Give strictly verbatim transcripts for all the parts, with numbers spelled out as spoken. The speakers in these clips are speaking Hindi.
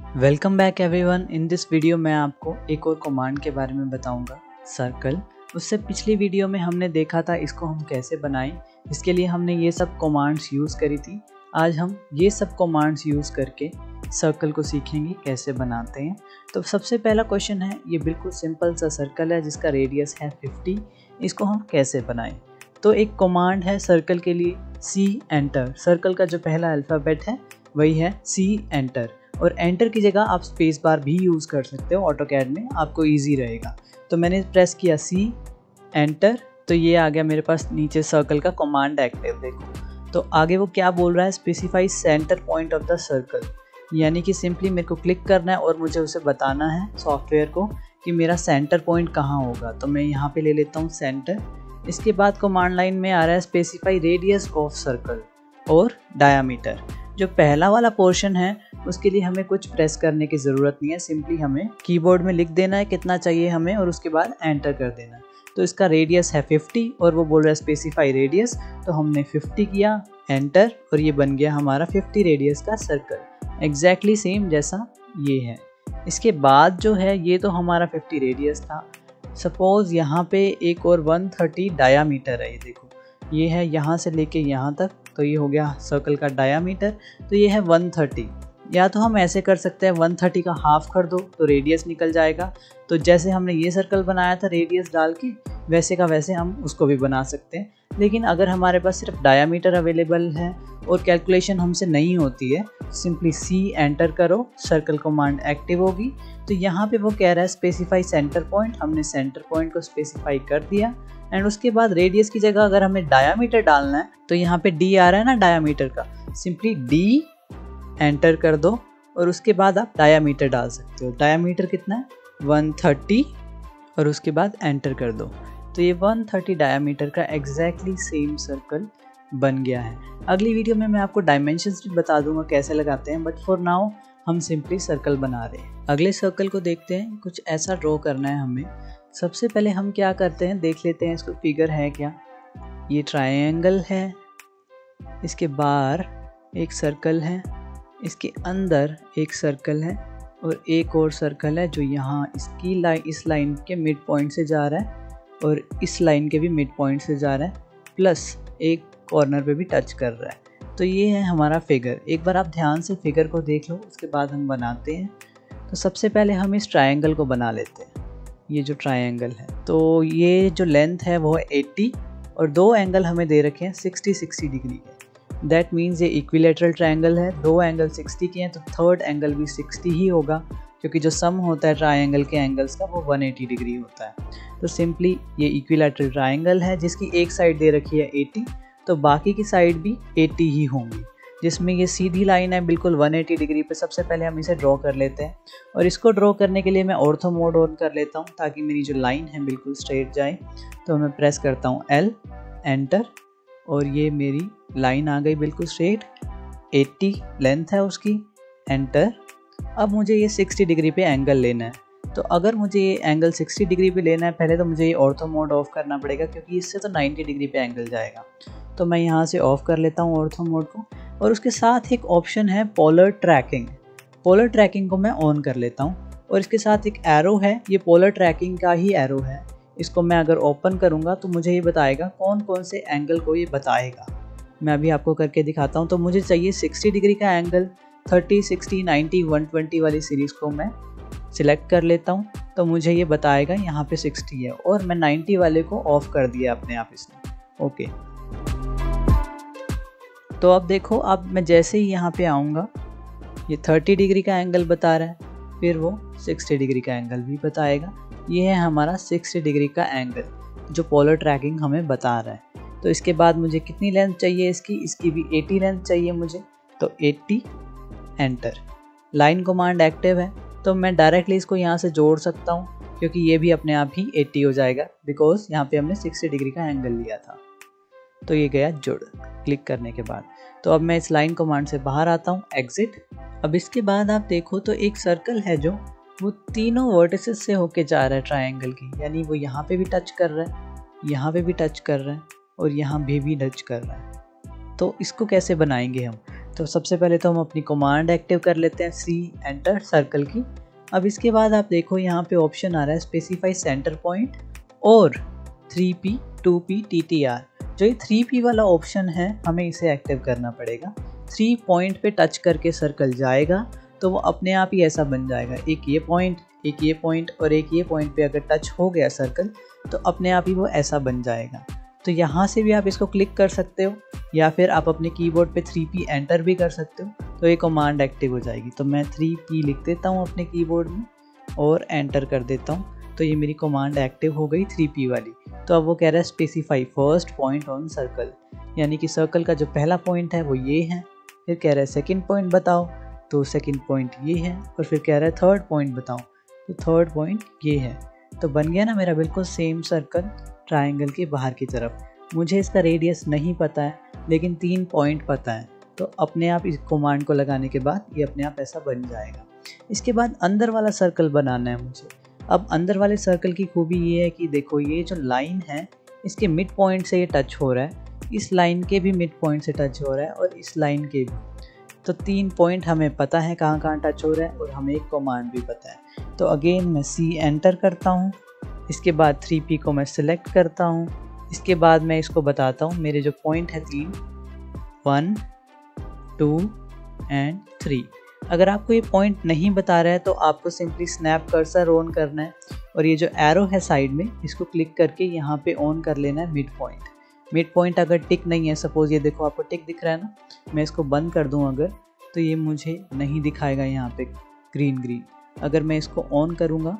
Welcome back everyone. In this video मैं आपको एक और कमांड के बारे में बताऊंगा, सर्कल। उससे पिछली वीडियो में हमने देखा था इसको हम कैसे बनाएं, इसके लिए हमने ये सब कमांड्स यूज़ करी थी। आज हम ये सब कमांड्स यूज़ करके सर्कल को सीखेंगे कैसे बनाते हैं। तो सबसे पहला क्वेश्चन है, ये बिल्कुल सिंपल सा सर्कल है जिसका रेडियस है फिफ्टी। इसको हम कैसे बनाएं? तो एक कमांड है सर्कल के लिए, सी एंटर। सर्कल का जो पहला अल्फ़ाबेट है वही है सी एंटर, और एंटर की जगह आप स्पेस बार भी यूज़ कर सकते हो ऑटोकैड में, आपको इजी रहेगा। तो मैंने प्रेस किया सी एंटर, तो ये आ गया मेरे पास नीचे सर्कल का कमांड एक्टिव। देखो तो आगे वो क्या बोल रहा है, specify centre point of the circle. यानी कि सिंपली मेरे को क्लिक करना है और मुझे उसे बताना है सॉफ्टवेयर को कि मेरा सेंटर पॉइंट कहाँ होगा। तो मैं यहाँ पे ले लेता हूँ सेंटर। इसके बाद कमांड लाइन में आ रहा है स्पेसिफाई रेडियस ऑफ सर्कल और डायामीटर। जो पहला वाला पोर्शन है उसके लिए हमें कुछ प्रेस करने की ज़रूरत नहीं है, सिंपली हमें कीबोर्ड में लिख देना है कितना चाहिए हमें और उसके बाद एंटर कर देना है। तो इसका रेडियस है फिफ्टी और वो बोल रहा है स्पेसिफाई रेडियस, तो हमने फिफ्टी किया, एंटर, और ये बन गया हमारा फिफ्टी रेडियस का सर्कल, एग्जैक्टली सेम जैसा ये है। इसके बाद जो है ये तो हमारा फिफ्टी रेडियस था। सपोज़ यहाँ पे एक और वन थर्टी डायामीटर है, ये देखो ये है यहाँ से लेके यहाँ तक, तो ये हो गया सर्कल का डायामीटर। तो ये है वन थर्टी। या तो हम ऐसे कर सकते हैं वन थर्टी का हाफ कर दो तो रेडियस निकल जाएगा। तो जैसे हमने ये सर्कल बनाया था रेडियस डाल के, वैसे का वैसे हम उसको भी बना सकते हैं। लेकिन अगर हमारे पास सिर्फ डायामीटर अवेलेबल है और कैलकुलेशन हमसे नहीं होती है, सिंपली सी एंटर करो, सर्कल कमांड एक्टिव होगी। तो यहाँ पे वो कह रहा है स्पेसिफाई सेंटर पॉइंट, हमने सेंटर पॉइंट को स्पेसिफाई कर दिया। एंड उसके बाद रेडियस की जगह अगर हमें डायामीटर डालना है तो यहाँ पे डी आ रहा है ना डायामीटर का, सिंपली डी एंटर कर दो और उसके बाद आप डायामीटर डाल सकते हो। डायामीटर कितना है, वन थर्टी, और उसके बाद एंटर कर दो। तो ये वन थर्टी डायामीटर का एग्जैक्टली सेम सर्कल बन गया है। अगली वीडियो में मैं आपको डायमेंशंस भी बता दूंगा कैसे लगाते हैं, बट फॉर नाउ हम सिंपली सर्कल बना रहे हैं। अगले सर्कल को देखते हैं, कुछ ऐसा ड्रॉ करना है हमें। सबसे पहले हम क्या करते हैं, देख लेते हैं इसको फिगर है क्या। ये ट्रायंगल है, इसके बाहर एक सर्कल है, इसके अंदर एक सर्कल है और एक और सर्कल है जो यहाँ इसकी लाइन, इस लाइन के मिड पॉइंट से जा रहा है और इस लाइन के भी मिड पॉइंट से जा रहा है, प्लस एक कॉर्नर पे भी टच कर रहा है। तो ये है हमारा फिगर। एक बार आप ध्यान से फिगर को देख लो, उसके बाद हम बनाते हैं। तो सबसे पहले हम इस ट्रायंगल को बना लेते हैं। ये जो ट्रायंगल है, तो ये जो लेंथ है वो है एट्टी और दो एंगल हमें दे रखे हैं सिक्सटी सिक्सटी डिग्री के। दैट मीन्स ये इक्विलेटरल ट्रायंगल है, दो एंगल सिक्सटी के हैं तो थर्ड एंगल भी सिक्सटी ही होगा, क्योंकि जो सम होता है ट्रायंगल के एंगल्स का वो वन एटी डिग्री होता है। तो सिंपली ये इक्विलेटरल ट्रायंगल है जिसकी एक साइड दे रखी है एटी, तो बाकी की साइड भी एटी ही होंगी। जिसमें ये सीधी लाइन है बिल्कुल वन एटी डिग्री पे। सबसे पहले हम इसे ड्रॉ कर लेते हैं और इसको ड्रॉ करने के लिए मैं ऑर्थो मोड ऑन कर लेता हूँ ताकि मेरी जो लाइन है बिल्कुल स्ट्रेट जाए। तो मैं प्रेस करता हूँ एल, एंटर, और ये मेरी लाइन आ गई बिल्कुल स्ट्रेट, एट्टी लेंथ है उसकी, एंटर। अब मुझे ये सिक्सटी डिग्री पे एंगल लेना है। तो अगर मुझे ये एंगल सिक्सटी डिग्री पे लेना है, पहले तो मुझे ये ऑर्थो मोड ऑफ करना पड़ेगा क्योंकि इससे तो नाइन्टी डिग्री पे एंगल जाएगा। तो मैं यहाँ से ऑफ कर लेता हूँ ऑर्थो मोड को, और उसके साथ एक ऑप्शन है पोलर ट्रैकिंग। पोलर ट्रैकिंग को मैं ऑन कर लेता हूँ, और इसके साथ एक एरो है, ये पोलर ट्रैकिंग का ही एरो है। इसको मैं अगर ओपन करूँगा तो मुझे ये बताएगा कौन कौन से एंगल को ये बताएगा। मैं अभी आपको करके दिखाता हूँ। तो मुझे चाहिए सिक्सटी डिग्री का angle, thirty, sixty, ninety, one twenty वाली सीरीज़ को मैं सिलेक्ट कर लेता हूँ। तो मुझे ये बताएगा यहाँ पे सिक्सटी है, और मैं नाइन्टी वाले को ऑफ कर दिया अपने आप इसने। ओके, तो अब देखो, अब मैं जैसे ही यहाँ पे आऊँगा ये थर्टी डिग्री का एंगल बता रहा है, फिर वो सिक्सटी डिग्री का एंगल भी बताएगा। ये है हमारा सिक्सटी डिग्री का एंगल जो पोलर ट्रैकिंग हमें बता रहा है। तो इसके बाद मुझे कितनी लेंथ चाहिए इसकी, इसकी भी एटी लेंथ चाहिए मुझे, तो एटी, एंटर। लाइन कमांड एक्टिव है तो मैं डायरेक्टली इसको यहाँ से जोड़ सकता हूँ क्योंकि ये भी अपने आप ही एटी हो जाएगा, बिकॉज यहाँ पे हमने सिक्सटी डिग्री का एंगल लिया था। तो ये गया जुड़ क्लिक करने के बाद। तो अब मैं इस लाइन कमांड से बाहर आता हूँ, एग्जिट। अब इसके बाद आप देखो तो एक सर्कल है जो वो तीनों वर्टिसेस से होके जा रहा है ट्रायंगल की, यानी वो यहाँ पे भी टच कर रहा है, यहाँ पे भी टच कर रहा है और यहाँ पे भी टच कर रहा है। तो इसको कैसे बनाएंगे हम? तो सबसे पहले तो हम अपनी कमांड एक्टिव कर लेते हैं सी एंटर सर्कल की। अब इसके बाद आप देखो यहाँ पे ऑप्शन आ रहा है स्पेसिफाई सेंटर पॉइंट और three P two P T T R. जो ये थ्री पी वाला ऑप्शन है हमें इसे एक्टिव करना पड़ेगा। थ्री पॉइंट पे टच करके सर्कल जाएगा तो वो अपने आप ही ऐसा बन जाएगा, एक ये पॉइंट, एक ये पॉइंट और एक ये पॉइंट पे अगर टच हो गया सर्कल तो अपने आप ही वो ऐसा बन जाएगा। तो यहाँ से भी आप इसको क्लिक कर सकते हो या फिर आप अपने कीबोर्ड पे थ्री पी एंटर भी कर सकते हो, तो ये कमांड एक्टिव हो जाएगी। तो मैं थ्री पी लिख देता हूँ अपने कीबोर्ड में और एंटर कर देता हूँ, तो ये मेरी कमांड एक्टिव हो गई थ्री पी वाली। तो अब वो कह रहा है specify first point on circle, यानी कि सर्कल का जो पहला पॉइंट है वो ये है। फिर कह रहा है सेकंड पॉइंट बताओ, तो सेकंड पॉइंट ये है। और फिर कह रहा है थर्ड पॉइंट बताओ, तो थर्ड पॉइंट ये है। तो बन गया ना मेरा बिल्कुल सेम सर्कल ट्रायंगल के बाहर की तरफ। मुझे इसका रेडियस नहीं पता है लेकिन तीन पॉइंट पता है, तो अपने आप इस कमांड को लगाने के बाद ये अपने आप ऐसा बन जाएगा। इसके बाद अंदर वाला सर्कल बनाना है मुझे। अब अंदर वाले सर्कल की खूबी ये है कि देखो ये जो लाइन है इसके मिड पॉइंट से ये टच हो रहा है, इस लाइन के भी मिड पॉइंट से टच हो रहा है और इस लाइन के भी। तो तीन पॉइंट हमें पता है कहाँ कहाँ टच हो रहा है और हमें एक कमांड भी पता है। तो अगेन मैं सी एंटर करता हूँ, इसके बाद थ्री पी को मैं सिलेक्ट करता हूँ, इसके बाद मैं इसको बताता हूँ मेरे जो पॉइंट है तीन, वन टू एंड थ्री। अगर आपको ये पॉइंट नहीं बता रहा है तो आपको सिंपली स्नैप कर्सर ऑन करना है और ये जो एरो है साइड में इसको क्लिक करके यहाँ पे ऑन कर लेना है मिड पॉइंट। मिड पॉइंट अगर टिक नहीं है, सपोज ये देखो आपको टिक दिख रहा है ना, मैं इसको बंद कर दूँ अगर, तो ये मुझे नहीं दिखाएगा यहाँ पे ग्रीन ग्रीन। अगर मैं इसको ऑन करूँगा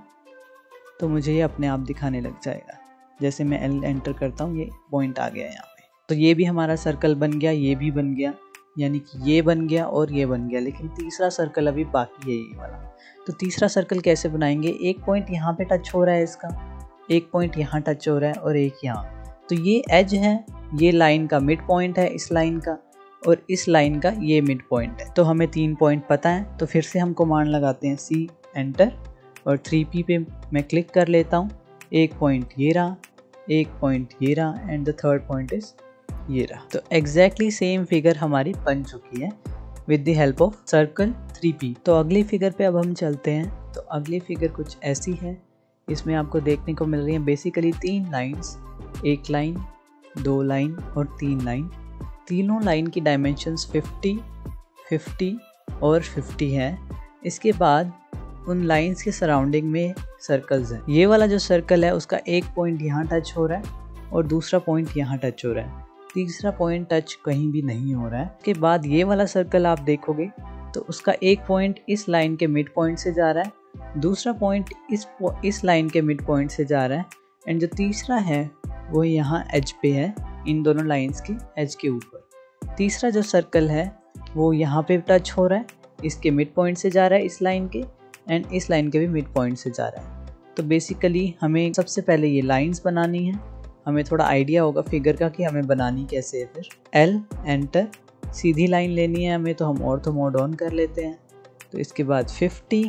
तो मुझे ये अपने आप दिखाने लग जाएगा। जैसे मैं एल एंटर करता हूँ ये पॉइंट आ गया यहाँ पे। तो ये भी हमारा सर्कल बन गया, ये भी बन गया, यानी कि ये बन गया और ये बन गया। लेकिन तीसरा सर्कल अभी बाकी है ये वाला। तो तीसरा सर्कल कैसे बनाएंगे? एक पॉइंट यहाँ पे टच हो रहा है इसका, एक पॉइंट यहाँ टच हो रहा है और एक यहाँ। तो ये एज है, ये लाइन का मिड पॉइंट है इस लाइन का, और इस लाइन का ये मिड पॉइंट है। तो हमें तीन पॉइंट पता है। तो फिर से हम कमांड लगाते हैं सी एंटर और थ्री पी पे मैं क्लिक कर लेता हूँ। एक पॉइंट ये रहा, एक पॉइंट ये रहा and the third point is ये रहा। तो एग्जैक्टली सेम फिगर हमारी बन चुकी है with the help of circle three P. तो अगली फिगर पे अब हम चलते हैं। तो अगली फिगर कुछ ऐसी है। इसमें आपको देखने को मिल रही है बेसिकली तीन लाइंस, एक लाइन, दो लाइन और तीन लाइन। तीनों लाइन की डायमेंशंस फिफ्टी, फिफ्टी और फिफ्टी है। इसके बाद उन लाइंस के सराउंडिंग में सर्कल्स हैं। ये वाला जो सर्कल है उसका एक पॉइंट यहाँ टच हो रहा है और दूसरा पॉइंट यहाँ टच हो रहा है, तीसरा पॉइंट टच कहीं भी नहीं हो रहा है। उसके बाद ये वाला सर्कल आप देखोगे तो उसका एक पॉइंट इस लाइन के मिड पॉइंट से जा रहा है, दूसरा पॉइंट इस इस लाइन के मिड पॉइंट से जा रहा है एंड जो तीसरा है वो यहाँ एज पे है, इन दोनों लाइंस के एज के ऊपर। तीसरा जो सर्कल है वो यहाँ पे टच हो रहा है, इसके मिड पॉइंट से जा रहा है इस लाइन के एंड इस लाइन के भी मिड पॉइंट से जा रहा है। तो बेसिकली हमें सबसे पहले ये लाइंस बनानी है। हमें थोड़ा आइडिया होगा फिगर का कि हमें बनानी कैसे है। फिर एल एंटर, सीधी लाइन लेनी है हमें, तो हम ऑर्थो मोड ऑन कर लेते हैं। तो इसके बाद fifty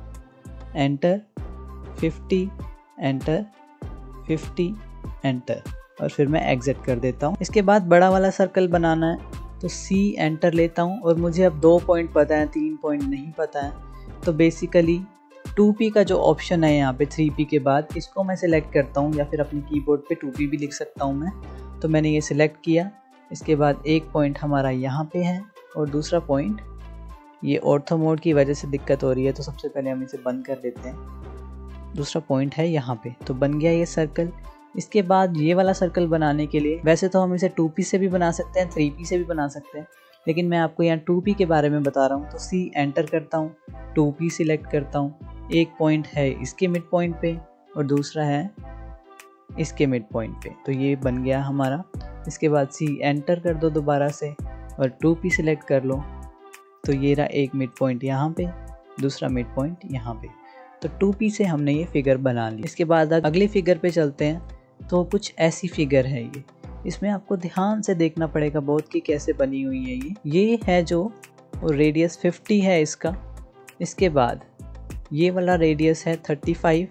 enter, fifty enter, fifty enter और फिर मैं एग्जिट कर देता हूँ। इसके बाद बड़ा वाला सर्कल बनाना है तो सी एंटर लेता हूँ और मुझे अब दो पॉइंट पता है, तीन पॉइंट नहीं पता है। तो बेसिकली टू पी का जो ऑप्शन है यहाँ पे थ्री पी के बाद, इसको मैं सिलेक्ट करता हूँ या फिर अपने कीबोर्ड पे टू पी भी लिख सकता हूँ मैं। तो मैंने ये सिलेक्ट किया। इसके बाद एक पॉइंट हमारा यहाँ पे है और दूसरा पॉइंट, ये ऑर्थो मोड की वजह से दिक्कत हो रही है तो सबसे पहले हम इसे बंद कर देते हैं। दूसरा पॉइंट है यहाँ पे, तो बन गया ये सर्कल। इसके बाद ये वाला सर्कल बनाने के लिए वैसे तो हम इसे टू पी से भी बना सकते हैं, थ्री पी से भी बना सकते हैं, लेकिन मैं आपको यहाँ टू पी के बारे में बता रहा हूँ। तो सी एंटर करता हूँ, टू पी सिलेक्ट करता हूँ। एक पॉइंट है इसके मिड पॉइंट पे और दूसरा है इसके मिड पॉइंट पे, तो ये बन गया हमारा। इसके बाद सी एंटर कर दो दोबारा से और टू पी सिलेक्ट कर लो। तो ये रहा एक मिड पॉइंट यहाँ पे, दूसरा मिड पॉइंट यहाँ पे। तो टू पी से हमने ये फिगर बना ली। इसके बाद अगली फिगर पे चलते हैं। तो कुछ ऐसी फिगर है ये। इसमें आपको ध्यान से देखना पड़ेगा बहुत कि कैसे बनी हुई है ये। ये है जो रेडियस फिफ्टी है इसका। इसके बाद ये वाला रेडियस है थर्टी फाइव,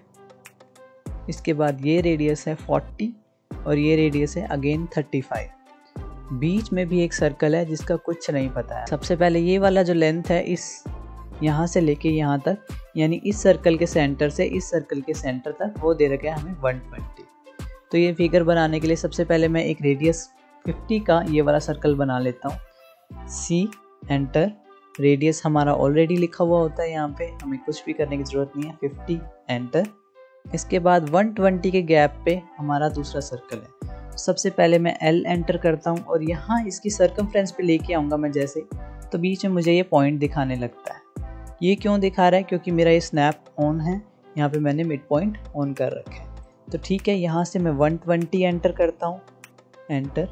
इसके बाद ये रेडियस है फोर्टी और ये रेडियस है अगेन थर्टी फाइव। बीच में भी एक सर्कल है जिसका कुछ नहीं पता है। सबसे पहले ये वाला जो लेंथ है इस यहाँ से लेके यहाँ तक, यानी इस सर्कल के सेंटर से इस सर्कल के सेंटर तक, वो दे रखा है हमें वन ट्वेंटी। तो ये फिगर बनाने के लिए सबसे पहले मैं एक रेडियस फिफ्टी का ये वाला सर्कल बना लेता हूँ। सी एंटर, रेडियस हमारा ऑलरेडी लिखा हुआ होता है, यहाँ पे हमें कुछ भी करने की ज़रूरत नहीं है। Fifty enter. इसके बाद वन ट्वेंटी के गैप पे हमारा दूसरा सर्कल है। सबसे पहले मैं एल एंटर करता हूँ और यहाँ इसकी सर्कमफ्रेंस पे लेके आऊँगा मैं जैसे, तो बीच में मुझे ये पॉइंट दिखाने लगता है। ये क्यों दिखा रहा है? क्योंकि मेरा ये स्नैप ऑन है, यहाँ पे मैंने मिड पॉइंट ऑन कर रखा है। तो ठीक है, यहाँ से मैं वन ट्वेंटी एंटर करता हूँ, एंटर,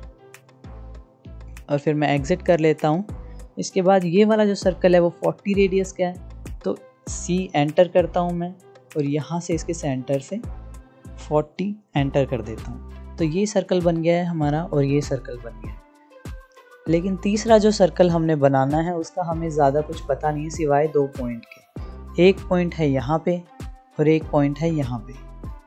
और फिर मैं एग्ज़िट कर लेता हूँ। इसके बाद ये वाला जो सर्कल है वो फोर्टी रेडियस का है, तो सी एंटर करता हूँ मैं और यहाँ से इसके सेंटर से फोर्टी एंटर कर देता हूँ। तो ये सर्कल बन गया है हमारा और ये सर्कल बन गया है। लेकिन तीसरा जो सर्कल हमने बनाना है उसका हमें ज़्यादा कुछ पता नहीं है सिवाय दो पॉइंट के। एक पॉइंट है यहाँ पे और एक पॉइंट है यहाँ पे,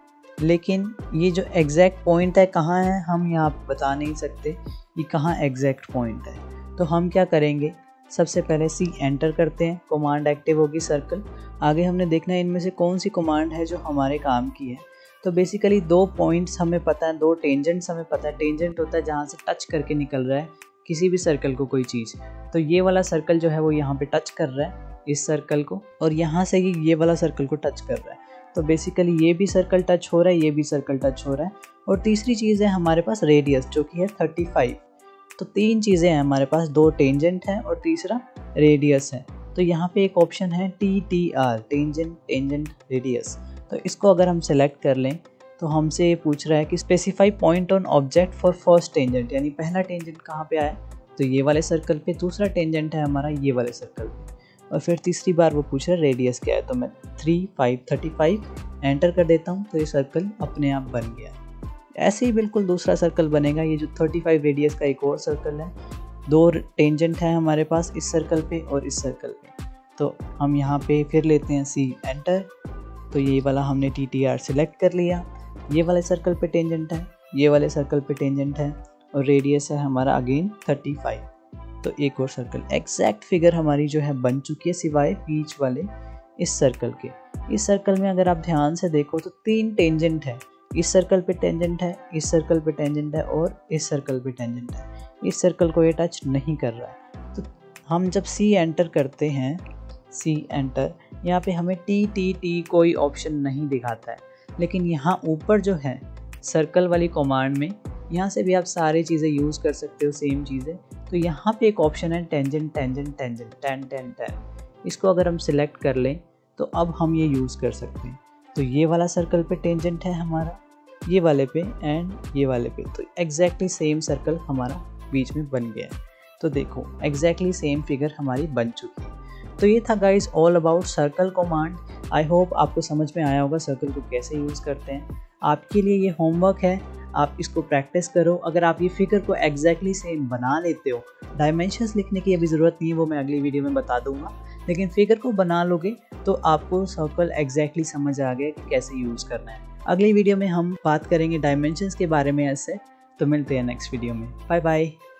लेकिन ये जो एग्जैक्ट पॉइंट है कहाँ है हम यहाँ पे बता नहीं सकते ये कहाँ एग्जैक्ट पॉइंट है। तो हम क्या करेंगे, सबसे पहले सी एंटर करते हैं, कमांड एक्टिव होगी सर्कल। आगे हमने देखना है इनमें से कौन सी कमांड है जो हमारे काम की है। तो बेसिकली दो पॉइंट्स हमें पता है, दो टेंजेंट्स हमें पता है। टेंजेंट होता है जहाँ से टच करके निकल रहा है किसी भी सर्कल को कोई चीज़। तो ये वाला सर्कल जो है वो यहाँ पे टच कर रहा है इस सर्कल को, और यहाँ से ही ये वाला सर्कल को टच कर रहा है। तो बेसिकली ये भी सर्कल टच हो रहा है, ये भी सर्कल टच हो रहा है। और तीसरी चीज़ है हमारे पास रेडियस जो कि है थर्टी फाइव। तो तीन चीज़ें हैं हमारे पास, दो टेंजेंट है और तीसरा रेडियस है। तो यहाँ पे एक ऑप्शन है T T R, tangent tangent radius. तो इसको अगर हम सेलेक्ट कर लें तो हमसे ये पूछ रहा है कि specify point on object for first tangent, यानी पहला टेंजेंट कहाँ पे आया, तो ये वाले सर्कल पे। दूसरा टेंजेंट है हमारा ये वाले सर्कल पे, और फिर तीसरी बार वो पूछ रहा है रेडियस क्या है। तो मैं three five thirty five enter कर देता हूँ, तो ये सर्कल अपने आप बन गया। ऐसे ही बिल्कुल दूसरा सर्कल बनेगा। ये जो थर्टी फाइव रेडियस का एक और सर्कल है, दो टेंजेंट है हमारे पास इस सर्कल पे और इस सर्कल पे। तो हम यहाँ पे फिर लेते हैं सी एंटर। तो ये वाला हमने टी टी आर सिलेक्ट कर लिया। ये वाले सर्कल पे टेंजेंट है, ये वाले सर्कल पे टेंजेंट है, और रेडियस है हमारा अगेन थर्टी फाइव। तो एक और सर्कल, एग्जैक्ट फिगर हमारी जो है बन चुकी है सिवाय बीच वाले इस सर्कल के। इस सर्कल में अगर आप ध्यान से देखो तो तीन टेंजेंट है। इस सर्कल पे टेंजेंट है, इस सर्कल पे टेंजेंट है और इस सर्कल पे टेंजेंट है। इस सर्कल को ये टच नहीं कर रहा है। तो हम जब सी एंटर करते हैं, सी एंटर, यहाँ पे हमें टी टी टी कोई ऑप्शन नहीं दिखाता है। लेकिन यहाँ ऊपर जो है सर्कल वाली कमांड में, यहाँ से भी आप सारी चीज़ें यूज़ कर सकते हो, सेम चीज़ें। तो यहाँ पे एक ऑप्शन है tangent tangent tangent ten ten ten. इसको अगर हम सिलेक्ट कर लें तो अब हम ये यूज़ कर सकते हैं। तो ये वाला सर्कल पे टेंजेंट है हमारा, ये वाले पे एंड ये वाले पे। तो एग्जैक्टली सेम सर्कल हमारा बीच में बन गया है। तो देखो एग्जैक्टली सेम फिगर हमारी बन चुकी है। तो ये था guys all about circle command. I hope आपको समझ में आया होगा सर्कल को कैसे यूज़ करते हैं। आपके लिए ये होमवर्क है, आप इसको प्रैक्टिस करो। अगर आप ये फिगर को एग्जैक्टली सेम बना लेते हो, डायमेंशंस लिखने की अभी ज़रूरत नहीं है, वो मैं अगली वीडियो में बता दूंगा। लेकिन फिगर को बना लोगे तो आपको सर्कल एग्जैक्टली समझ आ गया कि कैसे यूज़ करना है। अगली वीडियो में हम बात करेंगे डायमेंशंस के बारे में ऐसे। तो मिलते हैं नेक्स्ट वीडियो में। Bye bye.